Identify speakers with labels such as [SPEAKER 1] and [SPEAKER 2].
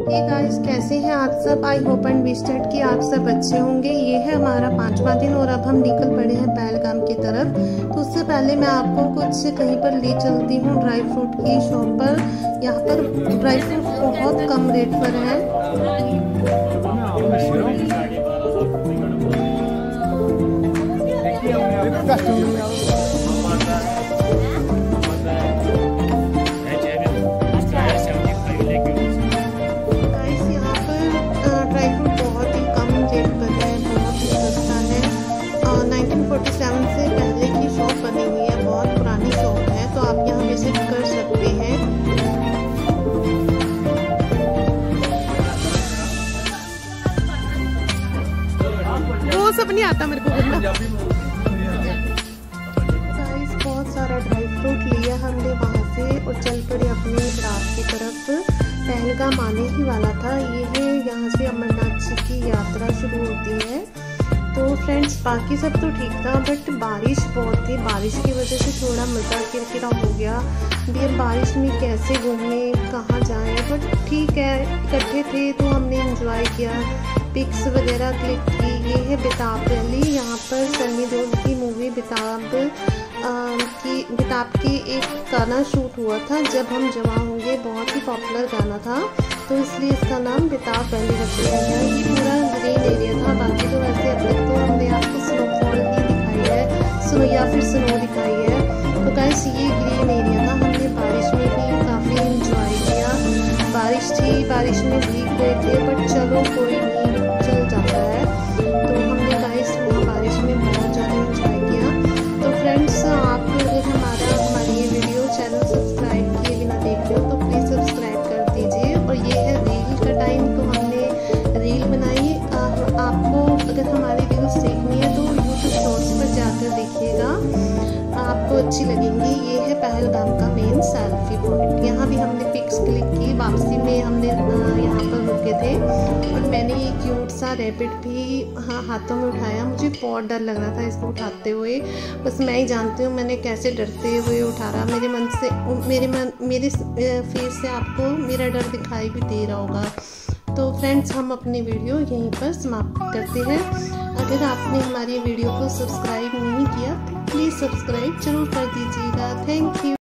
[SPEAKER 1] Hey guys, कैसे हैं आप सब। आई होप एंड विश्ड कि आप सब अच्छे होंगे। ये है हमारा 5वां दिन और अब हम निकल पड़े हैं पहलगाम की तरफ। तो उससे पहले मैं आपको कुछ कहीं पर ले चलती हूँ ड्राई फ्रूट की शॉप पर। यहाँ पर ड्राई फ्रूट बहुत कम रेट पर है। से पहले की शॉप बनी हुई है, बहुत पुरानी शॉप है, तो आप यहाँ विजिट कर सकते हैं। वो सब नहीं आता मेरे को बोलना। गाइस, बहुत सारा ड्राई फ्रूट लिया हमने वहाँ से और चल पड़े अपने रात की तरफ। पहलगाम आने ही वाला था। ये है यहाँ से अमरनाथ जी की यात्रा शुरू होती है। तो फ्रेंड्स, बाकी सब तो ठीक था, बट बारिश बहुत थी। बारिश की वजह से थोड़ा मज़ा किरकिरा हो गया। भी अब बारिश में कैसे घूमने, कहाँ जाएं, बट ठीक है, इकट्ठे थे तो हमने एंजॉय किया, पिक्स वगैरह क्लिक की। ये है बेताब वैली। यहाँ पर सनी देओल की मूवी बेताब की एक गाना शूट हुआ था, जब हम जवां होंगे। बहुत ही पॉपुलर गाना था, तो इसलिए इसका नाम बेताब वैली रख दिया गया। ये पूरा ग्रीन एरिया था। बाकी तो वैसे अब तक तो हमने आपको स्नोफॉल ही दिखाई है, स्नो या फिर स्नो दिखाई है। तो गाइस, ये ग्रीन एरिया था। हमने बारिश में भी काफ़ी इंजॉय किया। बारिश थी, बारिश में भीग गए थे, बट चलो कोई नहीं, चल जाता है। तो हमने गाइस वहाँ बारिश में बहुत ज़्यादा इंजॉय किया। तो फ्रेंड्स, आप अगर हमारी ये वीडियो चैनल सब्सक्राइब किए बिना देख रहे हो तो प्लीज़ सब्सक्राइब कर दीजिए। और ये है रील का टाइम, तो हमने रील बनाई। आपको अगर हमारी रील्स देखनी है तो यूट्यूब शॉर्ट्स पर जाकर देखिएगा, आपको अच्छी लगेंगी। ये है पहलगाम का मेन सेल्फी पॉइंट। यहाँ भी हमने पिक्स क्लिक की। वापसी में हमने यहाँ पर रुके थे और मैंने ये क्यूट सा रैबिट भी हाथों में उठाया। मुझे बहुत डर लग रहा था इसको उठाते हुए। बस मैं ही जानती हूँ मैंने कैसे डरते हुए उठा रहा। मेरे फेस से आपको मेरा डर दिखाई भी दे रहा होगा। तो फ्रेंड्स, हम अपनी वीडियो यहीं पर समाप्त करते हैं। अगर आपने हमारी वीडियो को सब्सक्राइब नहीं किया तो प्लीज़ सब्सक्राइब जरूर कर दीजिएगा। Thank you.